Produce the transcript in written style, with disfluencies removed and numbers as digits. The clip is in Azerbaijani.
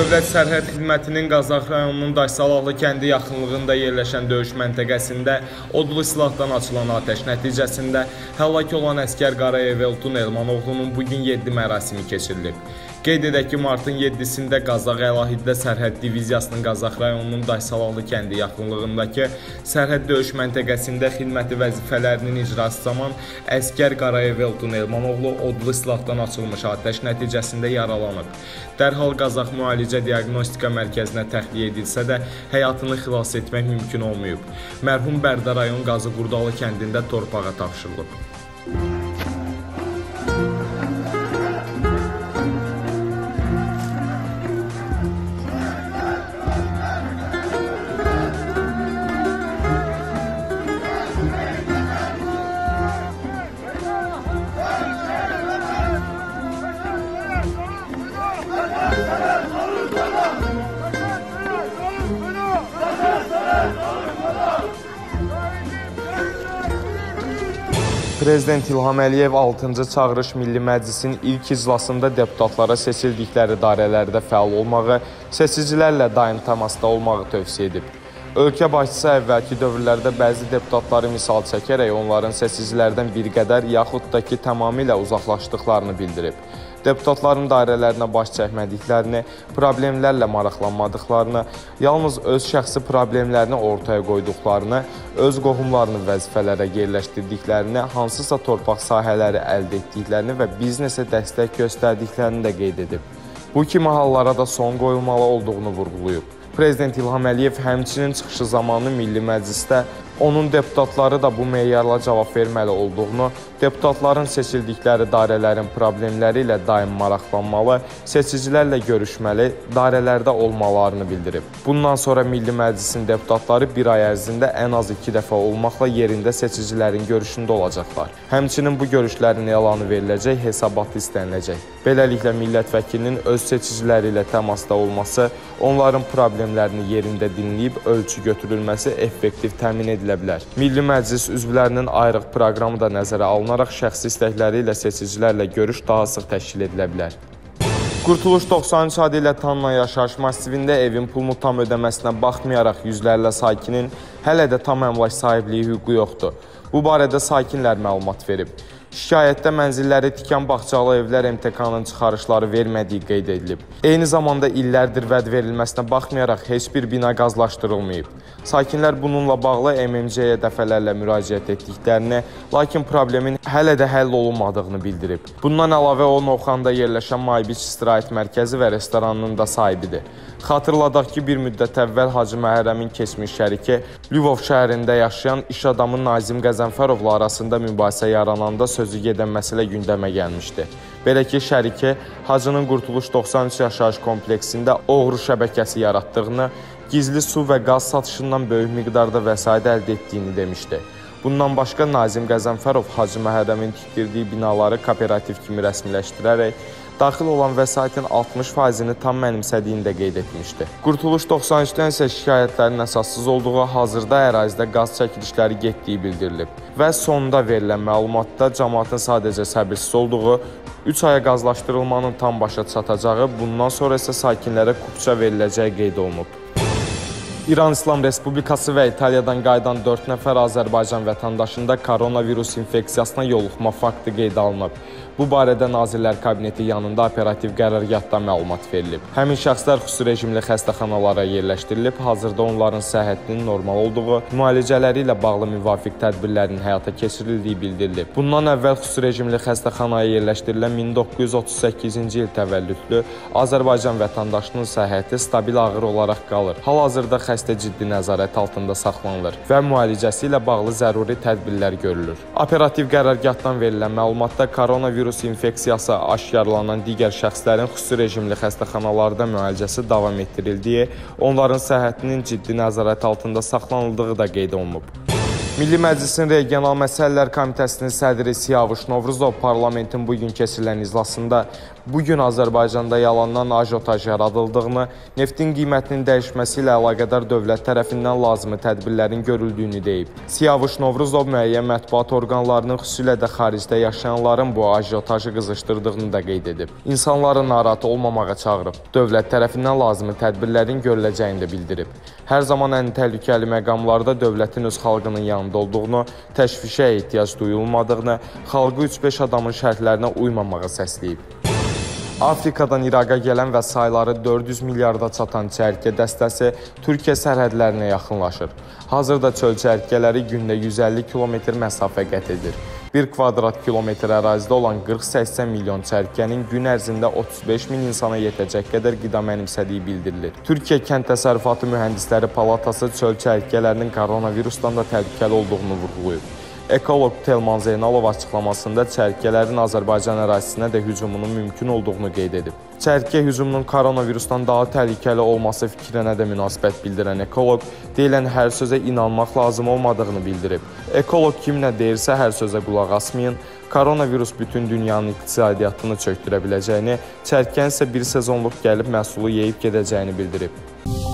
Dövlət Sərhəd Xidmətinin Qazax rayonunun Daşsalaqlı kəndi yaxınlığında yerləşən döyüş məntəqəsində odlu silahdan açılan atəş nəticəsində həlak olan əsgər Qarayev Eltun Elmanoğlunun bugün 7 mərasimi keçirilib. Qeyd edək ki, martın 7-sində Qazax Əlahiddə Sərhəd Diviziyasının Qazax rayonunun Daşsalaqlı kəndi yaxınlığındakı sərhəd döyüş məntəqəsində xidməti vəzifələrinin icrası zaman əsgər Qarayev Eltun Elmanoğlu odlu silahdan açılmış atəş nəticəsində yaralanıb. Dərhal Qazax Müalicə Diaqnostika Mərkəzinə təxliyə edilsə də həyatını xilas etmək mümkün olmayıb. Mərhum Bərdə rayon Qazıqurdalı kəndində torpağa tapşırılıb. Prezident İlham Əliyev 6-cı Çağırış Milli Məclisin ilk iclasında deputatlara seçildikləri dairələrdə fəal olmağı, seçicilərlə daim təmasda olmağı tövsiyə edib. Ölkə başçısı əvvəlki dövrlərdə bəzi deputatları misal çəkərək onların seçicilərdən bir qədər yaxud da ki, tamamilə uzaqlaşdıqlarını bildirib. Deputatların dairələrinə baş çəkmədiklərini, problemlərlə maraqlanmadıqlarını, yalnız öz şəxsi problemlərini ortaya qoyduqlarını, öz qohumlarını vəzifələrə yerləşdirdiklərini, hansısa torpaq sahələri əldə etdiklərini və biznesə dəstək göstərdiklərini də qeyd edib. Bu kimi hallara da son qoyulmalı olduğunu vurğulayıb. Prezident İlham Əliyev həmçinin çıxışı zamanı Milli Məclisdə onun deputatları da bu meyarla cavab verməli olduğunu, deputatların seçildikləri dairələrin problemləri ilə daim maraqlanmalı, seçicilərlə görüşməli, dairələrdə olmalarını bildirib. Bundan sonra Milli Məclisin deputatları bir ay ərzində ən az 2 dəfə olmaqla yerində seçicilərin görüşündə olacaqlar. Həmçinin bu görüşlərin elanı veriləcək, hesabatı istəniləcək. Beləliklə, millət vəkilinin öz seçiciləri ilə təmasda olması, onların problemlərini yerində dinləyib ölçü götürülməsi effektiv təmin edilə bilər. Milli Məclis üzvlərinin ayrıq proqramı da nəzərə alınaraq şəxsi istəkləri ilə seçicilərlə görüş daha sıx təşkil edilə bilər. Qurtuluş 93 adı ilə tanınan yaşayış massivində evin pulunu tam ödəməsinə baxmayaraq yüzlərlə sakinin hələ də tam əmlak sahibliyi hüququ yoxdur. Bu barədə sakinlər məlumat verib. Şikayətdə mənzilləri tikən Bağçalı Evlər MTK-nın çıxarışları vermədiyi qeyd edilib. Eyni zamanda illərdir vəd verilməsinə baxmayaraq heç bir bina qazlaşdırılmayıb. Sakinlər bununla bağlı MMC-yə dəfələrlə müraciət etdiklərini, lakin problemin hələ də həll olunmadığını bildirib. Bundan əlavə o, Novxanda yerləşən Maybiç İstirahət Mərkəzi və restoranının da sahibidir. Xatırladaq ki, bir müddət əvvəl Hacı Məhərrəmin keçmiş şəriki Lvov şəhərində yaşayan iş adamı Nazim Qəzənfərovla arasında mübahisə yarananda sözü gedən məsələ gündəmə gəlmişdi. Belə ki, şəriki Hacının Qurtuluş 93 yaşayış kompleksində oğru şəbəkəsi yaratdığını, gizli su və qaz satışından böyük miqdarda vəsait əldə etdiyini demişdi. Bundan başqa Nazim Qəzənfərov Hacı Məhərrəmin tikdirdiyi binaları kooperativ kimi rəsmiləşdirərək daxil olan vəsaitin 60%-ni tam mənimsədiyini də qeyd etmişdi. Qurtuluş 93-dən isə şikayətlərin əsassız olduğu, hazırda ərazidə qaz çəkilişləri getdiyi bildirilib və sonunda verilən məlumatda cəmaatın sadəcə səbirsiz olduğu, 3 aya qazlaşdırılmanın tam başa çatacağı, bundan sonra isə sakinlərə kupça veriləcəyi qeyd olunub. İran İslam Respublikası və İtaliyadan qayıdan 4 nəfər Azərbaycan vətəndaşında koronavirus infeksiyasına yoluxma faktı qeyd alınıb. Bu barədə Nazirlər Kabineti yanında operativ qərargahda məlumat verilib. Həmin şəxslər xüsusi rejimli xəstəxanalara yerləşdirilib, hazırda onların səhhətinin normal olduğu, müalicələri ilə bağlı müvafiq tədbirlərin həyata keçirildiyi bildirilib. Bundan əvvəl xüsusi rejimli xəstəxanaya yerləşdirilən 1938-ci il təvəllüdlü Azərbaycan vətəndaşının səhhəti stabil ağır olaraq qalır. Hal-hazırda xəstə ciddi nəzarət altında saxlanılır və müalicəsi ilə bağlı zəruri tədbirlər görülür. Operativ qərargahdan verilən məlumatda koronavirus infeksiyası aşkarlanan digər şəxslərin xüsusi rejimli xəstəxanalarda müalicəsi davam etdirildiyi, onların səhhətinin ciddi nəzarət altında saxlanıldığı da qeyd olunub. Milli Məclisin Regional Məsələlər Komitəsinin sədri Siyavuş Novruzov parlamentin bugün keçirilən iclasında Bugün Azərbaycanda yalandan ajotaj yaradıldığını, neftin qiymətinin dəyişməsi ilə əlaqədar dövlət tərəfindən lazımi tədbirlərin görüldüyünü deyib. Siyavuş Novruzov müəyyən mətbuat orqanlarının, xüsusilə də xaricdə yaşayanların bu ajotajı qızışdırdığını da qeyd edib. İnsanları narahat olmamağa çağırıb. Dövlət tərəfindən lazımi tədbirlərin görüləcəyini də bildirib. Hər zaman ən təhlükəli məqamlarda dövlətin öz xalqının yanında olduğunu, təşvişə ehtiyac duyulmadığını, xalqı 3-5 adamın şərtlərinə uymamağı səsləyib. Afrikadan İraqa gələn və sayları 400 milyarda çatan çərkə dəstəsi Türkiyə sərhədlərinə yaxınlaşır. Hazırda çöl çərkələri gündə 150 kilometr məsafə qət edir. 1 kvadrat kilometr ərazidə olan 40-80 milyon çərkənin gün ərzində 35 min insana yetəcək qədər qida mənimsədiyi bildirilir. Türkiyə Kənd Təsərrüfatı Mühəndisləri Palatası çöl çərkələrinin koronavirusdan da təhlükəli olduğunu vurğulayıb. Ekoloq Telman Zeynalov açıqlamasında çərkələrin Azərbaycan ərazisinə də hücumunun mümkün olduğunu qeyd edib. Çərkə hücumunun koronavirusdan daha təhlükəli olması fikrinə də münasibət bildirən ekoloq, deyilən hər sözə inanmaq lazım olmadığını bildirib. Ekoloq kim nə deyirsə hər sözə qulaq asmayın, koronavirus bütün dünyanın iqtisadiyyatını çökdürə biləcəyini, çərkən isə bir sezonluq gəlib məhsulu yeyib gedəcəyini bildirib.